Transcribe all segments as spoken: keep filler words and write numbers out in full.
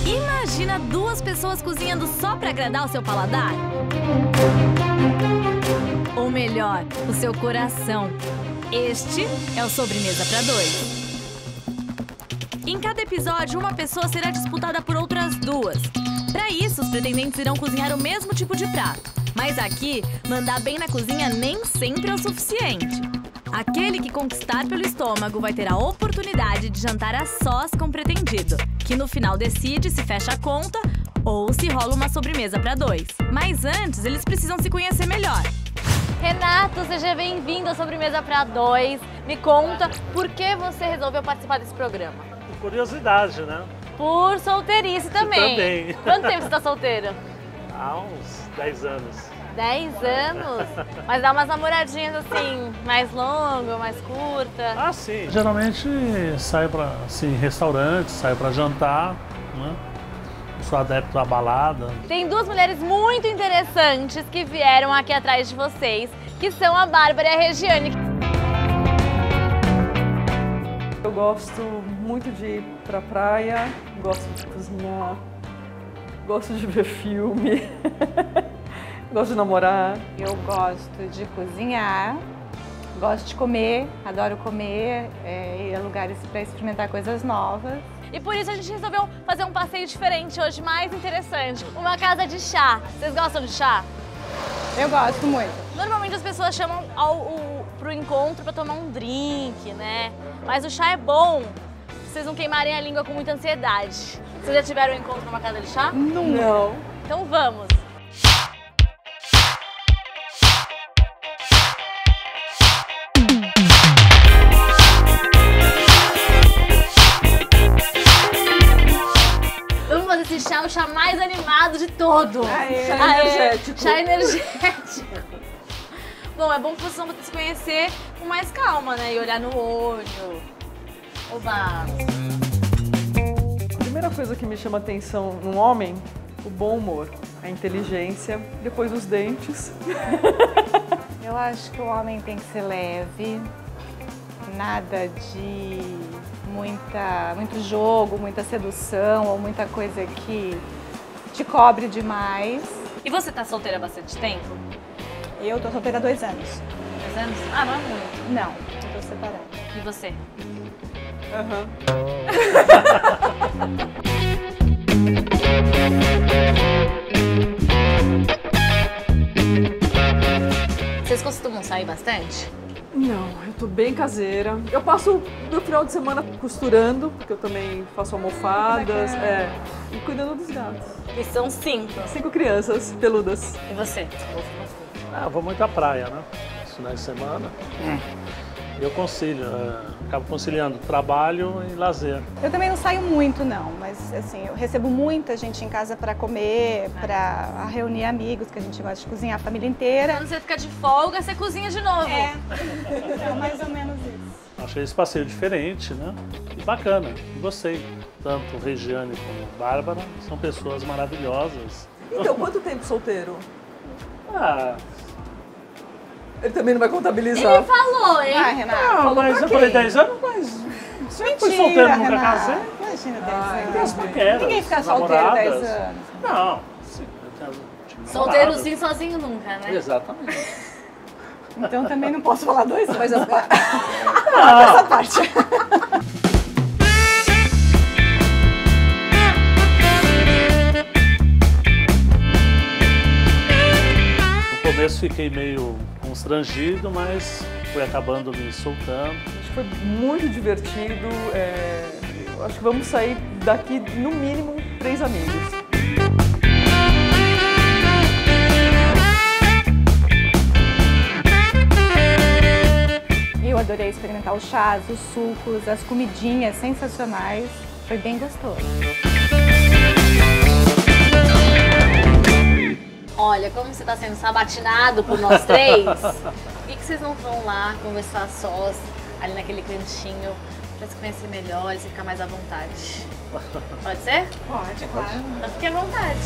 Imagina duas pessoas cozinhando só para agradar o seu paladar? Ou melhor, o seu coração. Este é o Sobremesa para Dois. Em cada episódio, uma pessoa será disputada por outras duas. Para isso, os pretendentes irão cozinhar o mesmo tipo de prato. Mas aqui, mandar bem na cozinha nem sempre é o suficiente. Aquele que conquistar pelo estômago vai ter a oportunidade de jantar a sós com o pretendido, que no final decide se fecha a conta ou se rola uma sobremesa para dois. Mas antes, eles precisam se conhecer melhor. Renato, seja bem-vindo à Sobremesa para Dois. Me conta, por que você resolveu participar desse programa? Por curiosidade, né? Por solteirice também. Também. Quanto tempo você está solteiro? Há uns dez anos. dez anos? Mas dá umas namoradinhas assim, mais longa, mais curta? Ah, sim. Geralmente saio para assim, restaurantes, saio para jantar, né? Eu sou adepto à balada. Tem duas mulheres muito interessantes que vieram aqui atrás de vocês, que são a Bárbara e a Regiane. Eu gosto muito de ir pra praia, gosto de cozinhar, gosto de ver filme, gosto de namorar. Eu gosto de cozinhar, gosto de comer, adoro comer, é, ir a lugares para experimentar coisas novas. E por isso a gente resolveu fazer um passeio diferente hoje, mais interessante. Uma casa de chá. Vocês gostam de chá? Eu gosto muito. Normalmente as pessoas chamam ao, o, pro encontro para tomar um drink, né? Mas o chá é bom, pra vocês não queimarem a língua com muita ansiedade. Vocês já tiveram um encontro numa casa de chá? Não. Então vamos! Vamos fazer esse chá, o chá mais animado de todo! Aê, chá Aê, energético. Chá energético! Bom, é bom que vocês vão se conhecer com mais calma, né? E olhar no olho. Oba! A primeira coisa que me chama atenção num homem, o bom humor, a inteligência, depois os dentes. Eu acho que o homem tem que ser leve, nada de muita, muito jogo, muita sedução ou muita coisa que te cobre demais. E você tá solteira há bastante tempo? Eu tô solteira há dois anos. Dois anos? Ah, não é muito. Não, eu tô separada. E você? Aham. Vocês costumam sair bastante? Não, eu tô bem caseira. Eu passo meu final de semana costurando, porque eu também faço almofadas, é, e cuidando dos gatos. E são cinco. Cinco crianças peludas. E você? Ah, eu vou muito à praia, né? Os finais de semana. Eu concilio, é, acabo conciliando trabalho e lazer. Eu também não saio muito, não, mas assim, eu recebo muita gente em casa para comer, para reunir amigos, que a gente gosta de cozinhar a família inteira. Quando você fica de folga, você cozinha de novo. É, é mais ou menos isso. Achei esse passeio diferente, né? E bacana, gostei. Tanto Regiane como Bárbara são pessoas maravilhosas. Então, quanto tempo solteiro? Ah, Ele também não vai contabilizar. Ele falou, hein? Ah, Renato, não, falou mas pra eu falei quem? dez anos, mas sempre fui Mentira, solteiro, nunca Renato. casei. Imagina Ah, dez tem as anos. paqueras, Ninguém fica solteiro namoradas. dez anos. Não, sim, eu tenho- tive Solteiro namoradas. sim, sozinho nunca, né? Exatamente. Então também não posso falar dois, mas eu Não. essa parte. No começo fiquei meio constrangido, mas fui acabando me soltando. Acho que foi muito divertido. é, eu acho que vamos sair daqui, no mínimo, três amigos. Eu adorei experimentar os chás, os sucos, as comidinhas sensacionais. Foi bem gostoso. Olha, como você tá sendo sabatinado por nós três, por que, que vocês não vão lá conversar sós, ali naquele cantinho, pra se conhecer melhor e se ficar mais à vontade? Pode ser? Pode, claro. Então fique à vontade.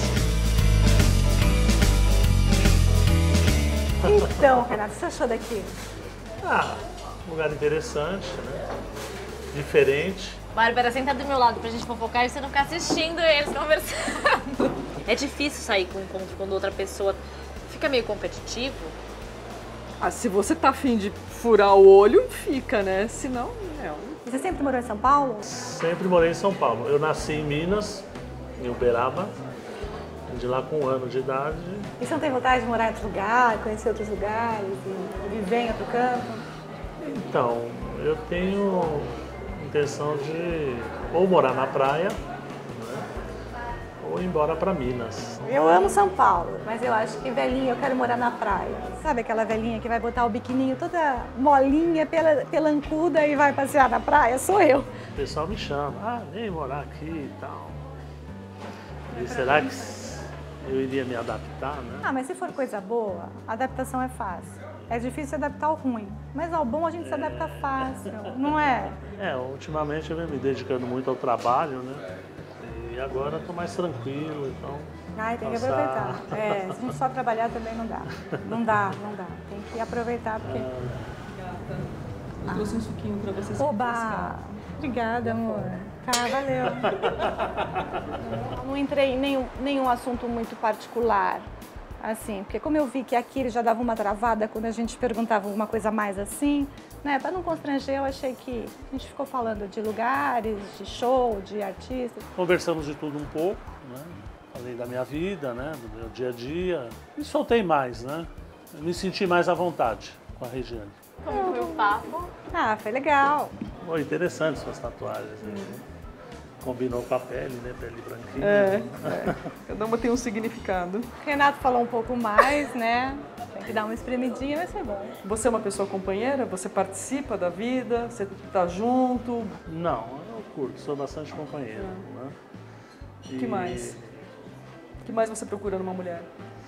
Então, Renato, o que você achou daqui? Ah, um lugar interessante, né? Diferente. Bárbara, senta do meu lado pra gente fofocar e você não ficar assistindo eles conversando. É difícil sair com um encontro quando outra pessoa fica meio competitivo? Ah, se você tá afim de furar o olho, fica, né? Senão, não. Você sempre morou em São Paulo? Sempre morei em São Paulo. Eu nasci em Minas, em Uberaba, de lá com um ano de idade. E você não tem vontade de morar em outro lugar, conhecer outros lugares e viver em outro campo? Então, eu tenho intenção de ou morar na praia, né, ou ir embora para Minas. Eu amo São Paulo, mas eu acho que velhinha, eu quero morar na praia. Sabe aquela velhinha que vai botar o biquininho toda molinha, pela, pelancuda e vai passear na praia? Sou eu. O pessoal me chama, ah, vem morar aqui e tal. E será que eu iria me adaptar, né? Ah, mas se for coisa boa, a adaptação é fácil. É difícil se adaptar ao ruim, mas ao bom a gente se adapta fácil, não é? É, ultimamente eu venho me dedicando muito ao trabalho, né? E agora estou mais tranquilo, então... Ai, tem que passar... aproveitar. É, se a gente só trabalhar também não dá. Não dá, não dá. Tem que aproveitar porque... Gata, eu trouxe um suquinho pra você se Oba! refrescar. Obrigada, amor. Tá, valeu. Não entrei em nenhum, nenhum assunto muito particular, assim, porque como eu vi que aqui ele já dava uma travada quando a gente perguntava alguma coisa mais assim, né, para não constranger, eu achei que a gente ficou falando de lugares, de show, de artistas. Conversamos de tudo um pouco, né? Falei da minha vida, né? Do meu dia a dia. Me soltei mais, né? Eu me senti mais à vontade com a Regiane. Como foi o papo? Ah, foi legal. Foi interessante suas tatuagens. Né? Combinou com a pele, né? Pele branquinha. É, é. Cada uma tem um significado. O Renato falou um pouco mais, né? Tem que dar uma espremidinha, vai ser bom. Você é uma pessoa companheira? Você participa da vida? Você tá junto? Não, eu curto, sou bastante companheiro. Né? O que mais? O que mais você procura numa mulher?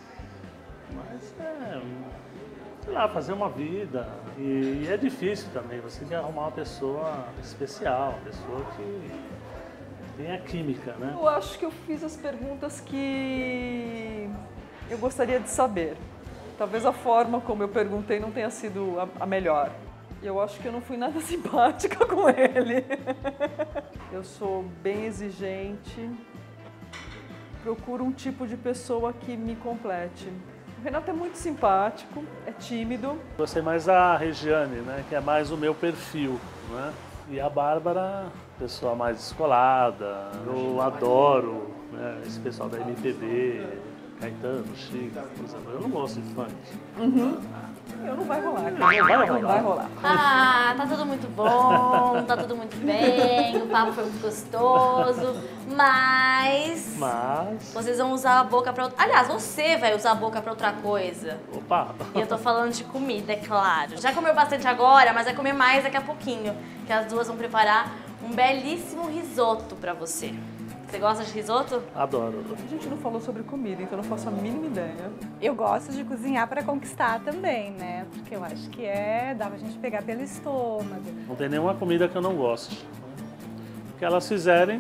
Mas é, sei lá, fazer uma vida. E, e é difícil também, você tem que arrumar uma pessoa especial, uma pessoa que tenha química, né? Eu acho que eu fiz as perguntas que eu gostaria de saber. Talvez a forma como eu perguntei não tenha sido a, a melhor. Eu acho que eu não fui nada simpática com ele. Eu sou bem exigente. Procuro um tipo de pessoa que me complete. O Renato é muito simpático, é tímido. Gostei mais da Regiane, né? Que é mais o meu perfil, né? E a Bárbara, pessoa mais descolada. Eu adoro, né, esse pessoal da M P B, Caetano, Chico, por exemplo. Eu não gosto de funk. Uhum. Eu não vai rolar. Não vai rolar. Não vai rolar. Ah, tá tudo muito bom, tá tudo muito bem, o papo foi muito gostoso, mas... Mas... Vocês vão usar a boca pra outra... Aliás, você vai usar a boca pra outra coisa. Opa! E eu tô falando de comida, é claro. Já comeu bastante agora, mas vai comer mais daqui a pouquinho, que as duas vão preparar um belíssimo risoto pra você. Você gosta de risoto? Adoro. A gente não falou sobre comida, então eu não faço a mínima ideia. Eu gosto de cozinhar para conquistar também, né? Porque eu acho que é, dá pra gente pegar pelo estômago. Não tem nenhuma comida que eu não goste. O que elas fizerem,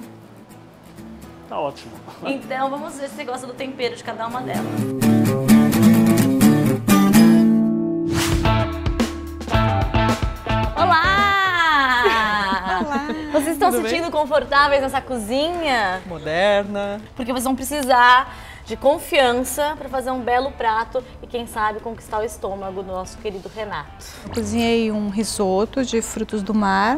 tá ótimo. Então vamos ver se você gosta do tempero de cada uma delas. Vocês estão se sentindo confortáveis nessa cozinha? Moderna. Porque vocês vão precisar de confiança para fazer um belo prato e, quem sabe, conquistar o estômago do nosso querido Renato. Eu cozinhei um risoto de frutos do mar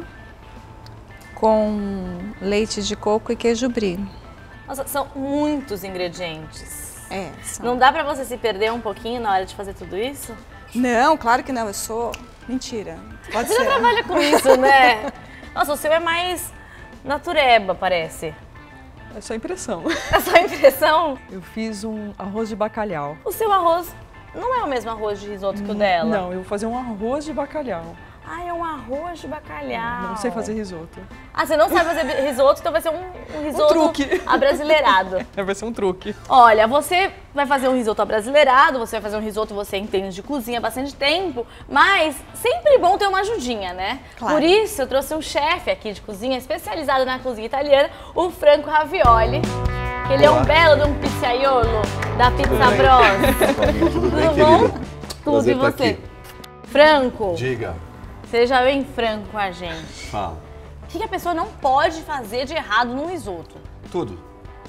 com leite de coco e queijo brie. Nossa, são muitos ingredientes. É, são... Não dá para você se perder um pouquinho na hora de fazer tudo isso? Não, claro que não, eu sou... Mentira, pode Você ser. já trabalha com isso, né? Nossa, o seu é mais natureba, parece. É só impressão. É só impressão? Eu fiz um arroz de bacalhau. O seu arroz não é o mesmo arroz de risoto que o dela? Não, eu vou fazer um arroz de bacalhau. Ah, é um arroz de bacalhau. Não sei fazer risoto. Ah, você não sabe fazer risoto, então vai ser um, um risoto Um truque. abrasileirado. Vai ser um truque. Olha, você vai fazer um risoto abrasileirado, você vai fazer um risoto, você entende de cozinha há bastante tempo, mas sempre bom ter uma ajudinha, né? Claro. Por isso, eu trouxe um chefe aqui de cozinha, especializado na cozinha italiana, o Franco Ravioli. Que ele Olá. é um belo de um pizzaiolo da Pizza Bros. Tudo Tudo bem, bom? querida? Tudo, Prazer e tá você? aqui. Franco, Diga, seja bem franco com a gente. fala. O que a pessoa não pode fazer de errado no risoto? Tudo.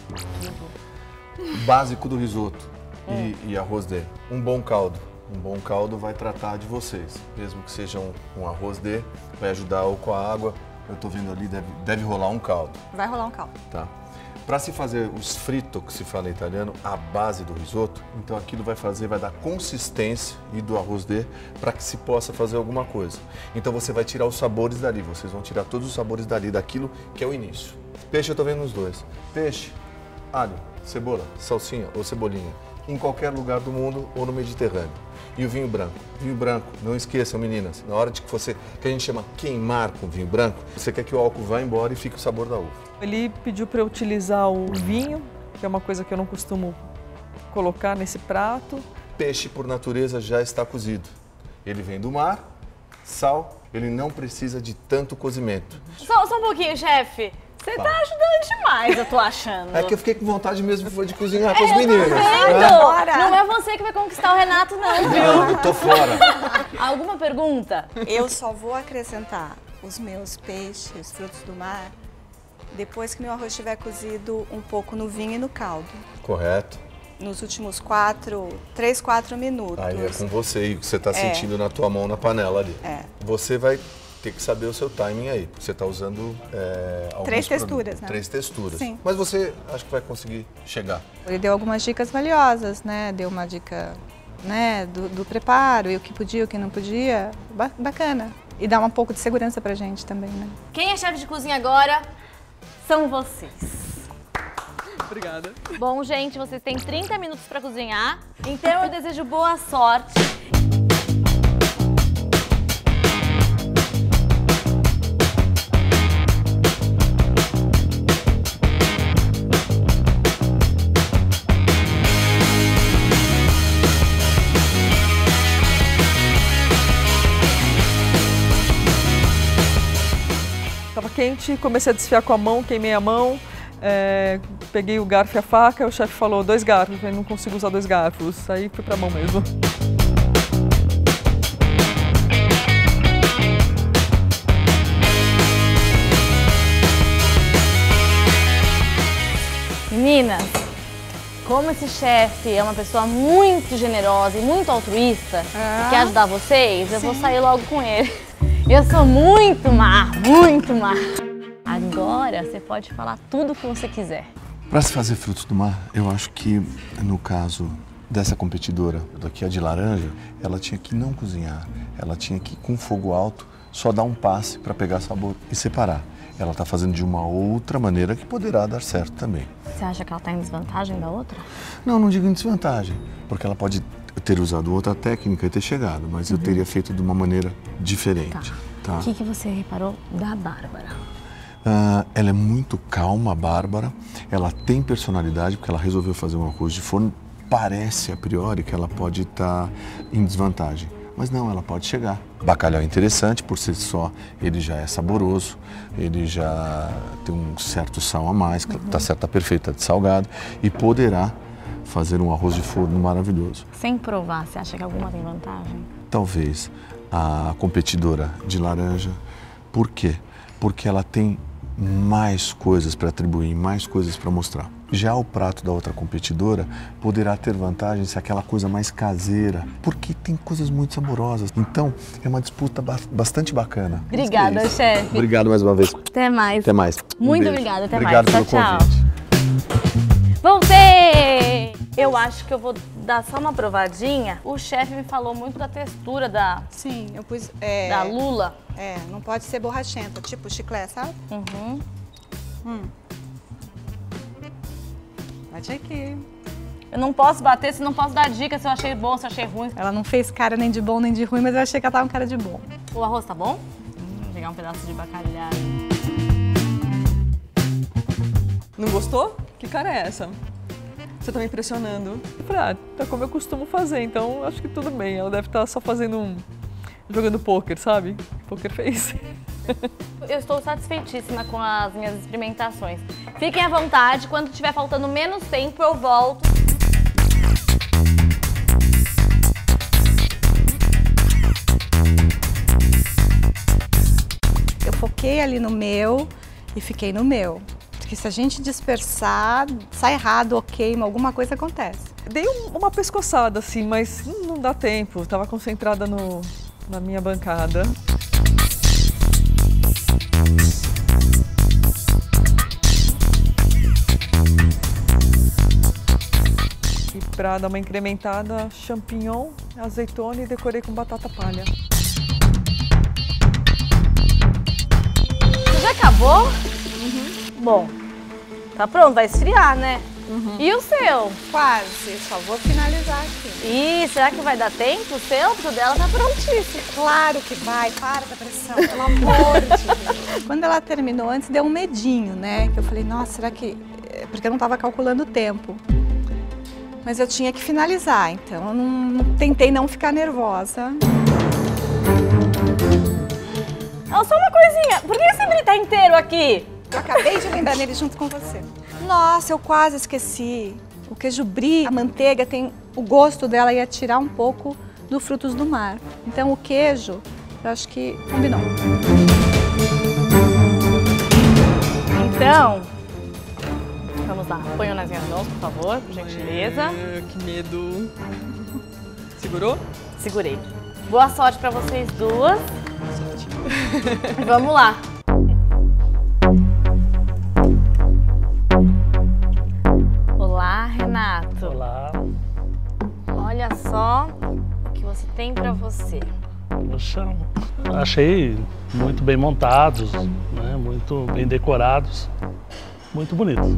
Básico do risoto e, e arroz D. Um bom caldo. Um bom caldo vai tratar de vocês. Mesmo que seja um, um arroz D, vai ajudar ou com a água. Eu tô vendo ali, deve, deve rolar um caldo. Vai rolar um caldo. Tá. Para se fazer os fritos, que se fala em italiano, a base do risoto, então aquilo vai fazer, vai dar consistência e do arroz D para que se possa fazer alguma coisa. Então você vai tirar os sabores dali, vocês vão tirar todos os sabores dali, daquilo que é o início. Peixe eu tô vendo os dois. Peixe, alho, cebola, salsinha ou cebolinha, em qualquer lugar do mundo ou no Mediterrâneo. E o vinho branco. Vinho branco, não esqueçam, meninas, na hora de que você, que a gente chama queimar com vinho branco, você quer que o álcool vá embora e fique o sabor da uva. Ele pediu para eu utilizar o vinho, que é uma coisa que eu não costumo colocar nesse prato. Peixe, por natureza, já está cozido. Ele vem do mar, sal, ele não precisa de tanto cozimento. Só, só um pouquinho, chefe. Você tá ajudando demais, eu tô achando. É que eu fiquei com vontade mesmo foi de cozinhar com os meninos. Vendo? Não é você que vai conquistar o Renato, não, viu? Não, eu tô fora. Alguma pergunta? Eu só vou acrescentar os meus peixes, frutos do mar, depois que meu arroz estiver cozido um pouco no vinho e no caldo. Correto. Nos últimos quatro, três, quatro minutos. Aí é com você e o que você tá É. sentindo na tua mão na panela ali. É. Você vai ter que saber o seu timing aí, porque você tá usando é, alguns Três produtos. texturas, né? Três texturas. Sim. Mas você acho que vai conseguir chegar. Ele deu algumas dicas valiosas, né? Deu uma dica, né, do, do preparo e o que podia, o que não podia. Ba- bacana. E dá um pouco de segurança pra gente também, né? Quem é chefe de cozinha agora são vocês. Obrigada. Bom, gente, vocês têm trinta minutos pra cozinhar, então eu desejo boa sorte. Tava quente, comecei a desfiar com a mão, queimei a mão, é, peguei o garfo e a faca, o chefe falou dois garfos, eu falei, não consigo usar dois garfos, aí fui pra mão mesmo. Meninas, como esse chefe é uma pessoa muito generosa e muito altruísta e quer ajudar vocês, eu vou sair logo com ele. Eu sou muito má, muito má. Agora você pode falar tudo o que você quiser. Para se fazer frutos do mar, eu acho que no caso dessa competidora daqui, a de laranja, ela tinha que não cozinhar. Ela tinha que, com fogo alto, só dar um passe para pegar sabor e separar. Ela está fazendo de uma outra maneira que poderá dar certo também. Você acha que ela tá em desvantagem da outra? Não, não digo em desvantagem, porque ela pode ter usado outra técnica e ter chegado, mas eu teria feito de uma maneira diferente. Tá. O que, que você reparou da Bárbara? Ah, ela é muito calma, a Bárbara. Ela tem personalidade, porque ela resolveu fazer um arroz de forno. Parece, a priori, que ela pode estar em desvantagem. Mas não, ela pode chegar. Bacalhau é interessante, por si só, ele já é saboroso, ele já tem um certo sal a mais, uhum. Tá certo, tá perfeito, tá de salgado, e poderá fazer um arroz de forno maravilhoso. Sem provar, você acha que alguma tem vantagem? Talvez a competidora de laranja. Por quê? Porque ela tem mais coisas para atribuir, mais coisas para mostrar. Já o prato da outra competidora poderá ter vantagem se aquela coisa mais caseira, porque tem coisas muito saborosas. Então, é uma disputa ba- bastante bacana. Obrigada, É chefe. Obrigado mais uma vez. Até mais. Até mais. Um Muito beijo. obrigada, até Obrigado mais. pelo Tchau, convite. tchau. Voltei! Eu acho que eu vou dar só uma provadinha. O chefe me falou muito da textura da, Sim, eu pus... É, da lula. é, não pode ser borrachenta, tipo chiclete, sabe? Uhum. Hum. Bate aqui. Eu não posso bater, se não posso dar dica se eu achei bom, se eu achei ruim. Ela não fez cara nem de bom nem de ruim, mas eu achei que ela tava com cara de bom. O arroz tá bom? Hum, vou pegar um pedaço de bacalhau. Não gostou? Que cara é essa? Você tá me impressionando. Eu falei, ah, tá como eu costumo fazer, então acho que tudo bem. Ela deve estar só fazendo um... jogando pôquer, sabe? Poker face. Eu estou satisfeitíssima com as minhas experimentações. Fiquem à vontade, quando tiver faltando menos tempo eu volto. Eu, fo foquei ali no meu e fiquei no meu. Porque se a gente dispersar, sai errado ou queima, alguma coisa acontece. Dei um, uma pescoçada assim, mas não, não dá tempo. Estava concentrada no, na minha bancada. E para dar uma incrementada, champignon, azeitona e decorei com batata palha. Você já acabou? Uhum. Bom, tá pronto, vai esfriar, né? Uhum. E o seu? Quase, só vou finalizar aqui. Ih, será que vai dar tempo o seu? Porque o dela tá prontíssimo. Claro que vai, para da pressão, pelo amor de Deus. Quando ela terminou, antes deu um medinho, né? Que eu falei, nossa, será que... Porque eu não tava calculando o tempo. Mas eu tinha que finalizar, então eu não, tentei não ficar nervosa. Oh, só uma coisinha, por que esse brie tá inteiro aqui? Eu acabei de lembrar nele junto com você. Nossa, eu quase esqueci. O queijo brie, a manteiga, tem o gosto dela ia tirar um pouco do frutos do mar. Então o queijo, eu acho que combinou. Então, vamos lá. Ponham nas minhas mãos, por favor, por gentileza. É, que medo. Segurou? Segurei. Boa sorte pra vocês duas. Vamos lá. Olá, Renato. Olá. Olha só o que você tem pra você. Poxa, achei muito bem montados, né? Muito bem decorados, muito bonitos.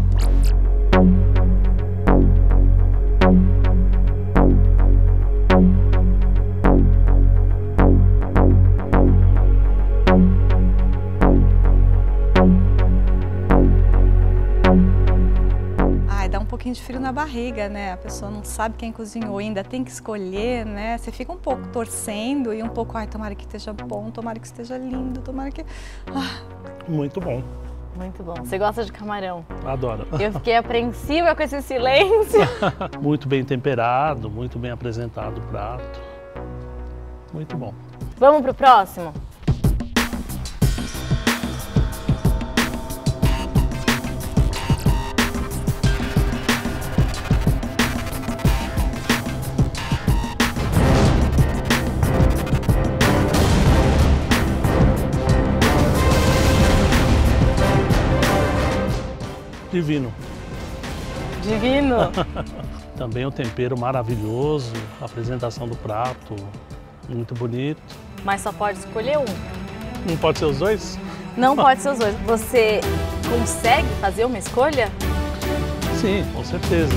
Dá um pouquinho de frio na barriga, né? A pessoa não sabe quem cozinhou, ainda tem que escolher, né? Você fica um pouco torcendo e um pouco, ai, tomara que esteja bom, tomara que esteja lindo, tomara que... Ah. Muito bom. Muito bom. Você gosta de camarão? Adoro. Eu fiquei apreensiva com esse silêncio. Muito bem temperado, muito bem apresentado o prato. Muito bom. Vamos pro próximo? Divino. Divino. Também o tempero maravilhoso, a apresentação do prato, muito bonito. Mas só pode escolher um. Não pode ser os dois? Não pode ser os dois. Você consegue fazer uma escolha? Sim, com certeza.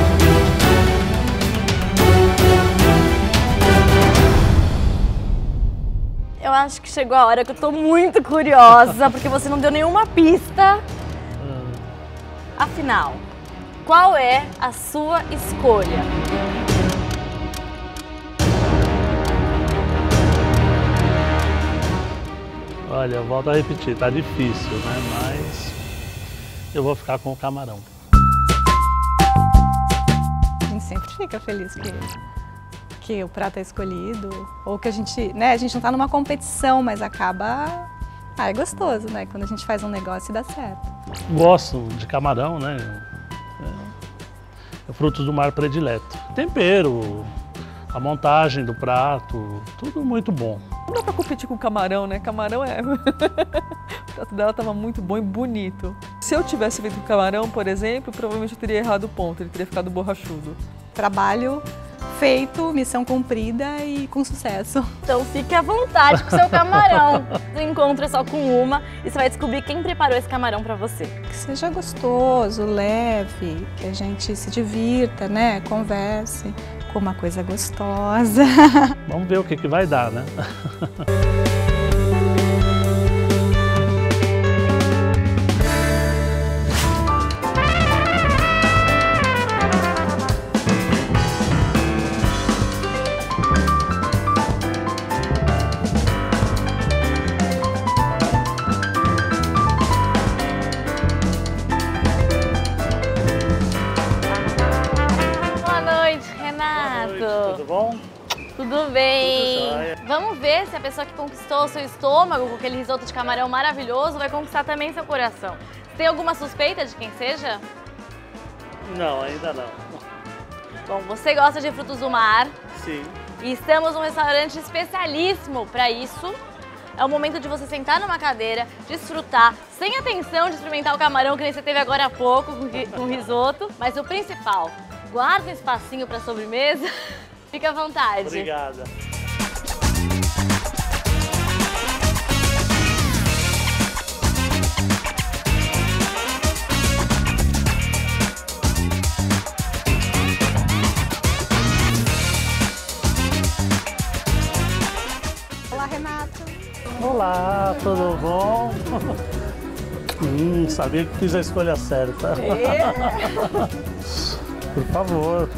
Eu acho que chegou a hora que eu tô muito curiosa, porque você não deu nenhuma pista. Afinal, qual é a sua escolha? Olha, eu volto a repetir, tá difícil, né? Mas eu vou ficar com o camarão. A gente sempre fica feliz que, que o prato é escolhido, ou que a gente, né, a gente não tá numa competição, mas acaba... Ah, é gostoso, né? Quando a gente faz um negócio e dá certo. Gosto de camarão, né? É frutos do mar predileto. Tempero, a montagem do prato, tudo muito bom. Não dá pra competir com camarão, né? Camarão é... o prato dela tava muito bom e bonito. Se eu tivesse feito camarão, por exemplo, provavelmente eu teria errado o ponto, ele teria ficado borrachudo. Trabalho feito, missão cumprida e com sucesso. Então fique à vontade com o seu camarão. O encontro é só com uma e você vai descobrir quem preparou esse camarão pra você. Que seja gostoso, leve, que a gente se divirta, né? Converse com uma coisa gostosa. Vamos ver o que, que vai dar, né? Boa noite, Renato. Boa noite, tudo bom? Tudo bem? Tudo jóia. Vamos ver se a pessoa que conquistou o seu estômago com aquele risoto de camarão maravilhoso vai conquistar também seu coração. Tem alguma suspeita de quem seja? Não, ainda não. Bom, você gosta de frutos do mar Sim. e estamos num restaurante especialíssimo para isso. É o momento de você sentar numa cadeira, desfrutar, sem a tensão de experimentar o camarão que nem você teve agora há pouco com ri- com risoto. Mas o principal, guarda um espacinho para sobremesa. Fica à vontade. Obrigada. Olá, Renato. Olá, tudo bom? Hum, sabia que fiz a escolha certa. Por favor.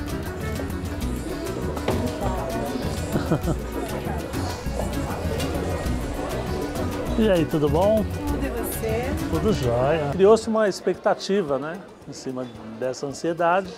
E aí, tudo bom? Tudo e você? Tudo jóia. Criou-se uma expectativa, né? Em cima dessa ansiedade.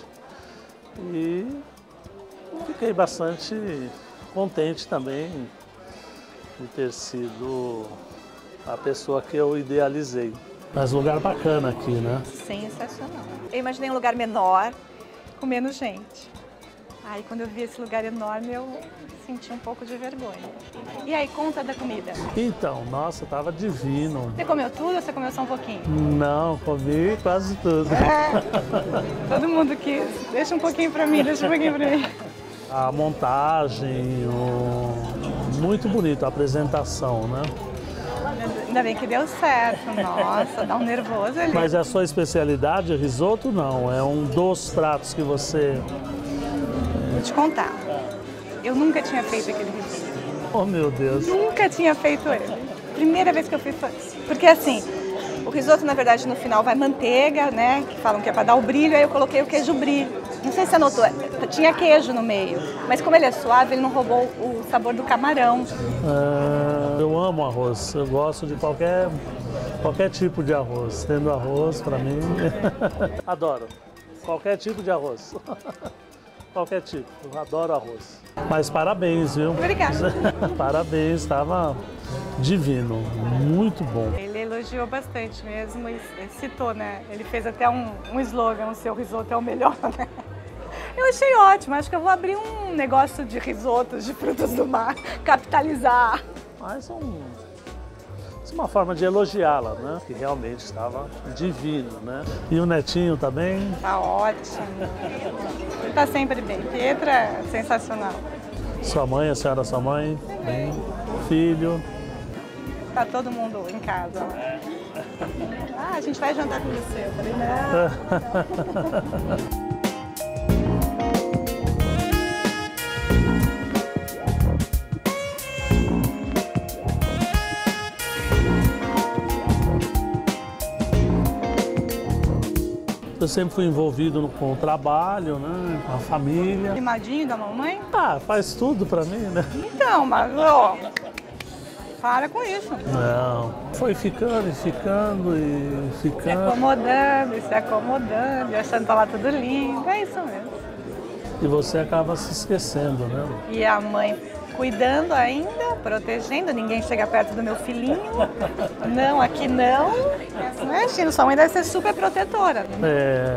E fiquei bastante contente também de ter sido a pessoa que eu idealizei. Mas lugar bacana aqui, né? Sensacional. Eu imaginei um lugar menor, com menos gente. Aí quando eu vi esse lugar enorme, eu senti um pouco de vergonha. E aí, conta da comida. Então, nossa, tava divino. Você comeu tudo ou você comeu só um pouquinho? Não, comi quase tudo. Todo mundo quis. Deixa um pouquinho pra mim, deixa um pouquinho pra mim. A montagem, o... muito bonito a apresentação, né? Ainda bem que deu certo. Nossa, dá um nervoso ali. Mas é a sua especialidade, risoto? Não, é um dos pratos que você... Vou te contar. Eu nunca tinha feito aquele risoto. Oh, meu Deus. Nunca tinha feito ele. Primeira vez que eu fiz foi. Porque assim, o risoto, na verdade, no final vai manteiga, né? Que falam que é para dar o brilho, aí eu coloquei o queijo brie. Não sei se você notou, tinha queijo no meio. Mas como ele é suave, ele não roubou o sabor do camarão. Ah, eu amo arroz, eu gosto de qualquer, qualquer tipo de arroz. Tendo arroz, para mim, adoro. Qualquer tipo de arroz. Qualquer tipo, eu adoro arroz. Mas parabéns, viu? Obrigada. Parabéns, estava divino, muito bom. Ele elogiou bastante mesmo e citou, né? Ele fez até um, um slogan, o seu risoto é o melhor, né? Eu achei ótimo, acho que eu vou abrir um negócio de risotos de frutos do mar, capitalizar. Mas um, uma forma de elogiá-la, né? Que realmente estava divino, né? E o netinho também? Tá ótimo. Ele tá sempre bem. Pietra é sensacional. Sua mãe, a senhora, sua mãe? Bem. Filho? Tá todo mundo em casa. Ah, a gente vai jantar com você. Eu falei, não. Eu sempre fui envolvido no, com o trabalho, né? Com a família. Limadinho da mamãe? Ah, faz tudo pra mim, né? Então, mas ó, para com isso. Não, foi ficando e ficando e Se ficando. acomodando, se acomodando, e achando que tá lá tudo lindo. É isso mesmo. E você acaba se esquecendo, né? E a mãe cuidando ainda, protegendo, ninguém chega perto do meu filhinho. Não, aqui não. Imagina, sua mãe deve ser super protetora. Né? É.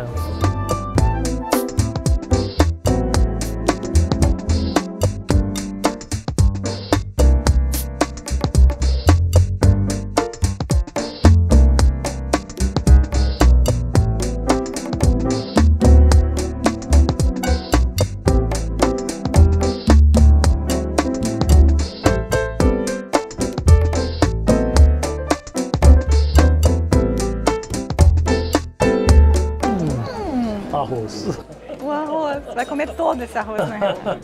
Arroz. O arroz, vai comer todo esse arroz, né?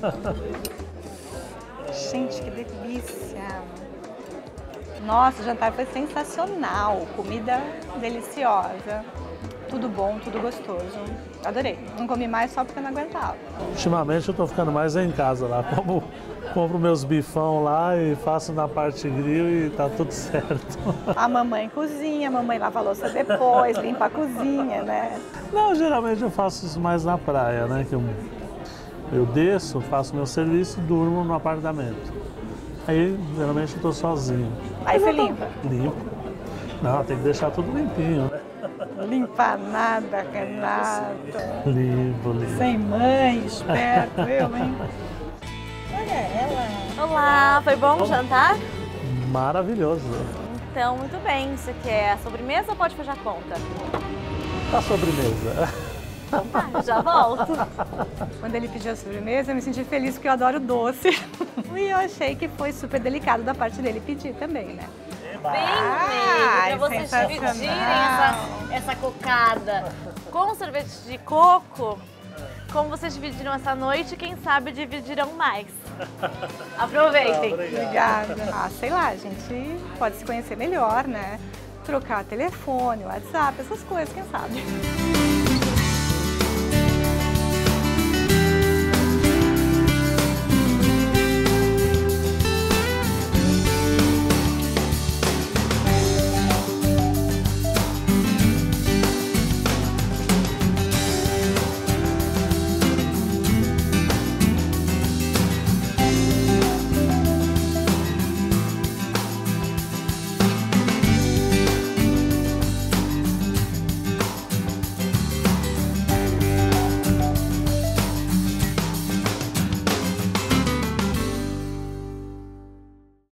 Gente, que delícia! Nossa, o jantar foi sensacional, comida deliciosa, tudo bom, tudo gostoso. Adorei. Não comi mais só porque não aguentava. Ultimamente eu tô ficando mais em casa lá, como compro meus bifão lá e faço na parte grill e tá tudo certo. A mamãe cozinha, a mamãe lava a louça depois, limpa a cozinha, né? Não, geralmente eu faço isso mais na praia, né? Que eu Eu desço, faço meu serviço e durmo no apartamento. Aí, geralmente, eu estou sozinho. Aí você limpa? Limpo. Não, tem que deixar tudo limpinho, né? Limpa nada, Renato. Limpo, limpo. Sem mãe, esperto, eu, hein? Olha ela. Olá, foi bom o jantar? Maravilhoso. Então, muito bem. Você quer a sobremesa ou pode fechar a conta? A sobremesa. Então tá, já volto. Quando ele pediu a sobremesa, eu me senti feliz porque eu adoro doce. E eu achei que foi super delicado da parte dele pedir também, né? Bem Ai, meio, pra vocês sensacional. dividirem essa, essa cocada com sorvete de coco, como vocês dividiram essa noite, quem sabe dividirão mais. Aproveitem. Obrigada. Ah, sei lá, a gente pode se conhecer melhor, né? Trocar telefone, WhatsApp, essas coisas, quem sabe?